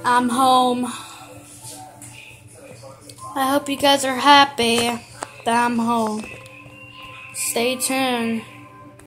I'm home. I hope you guys are happy that I'm home. Stay tuned.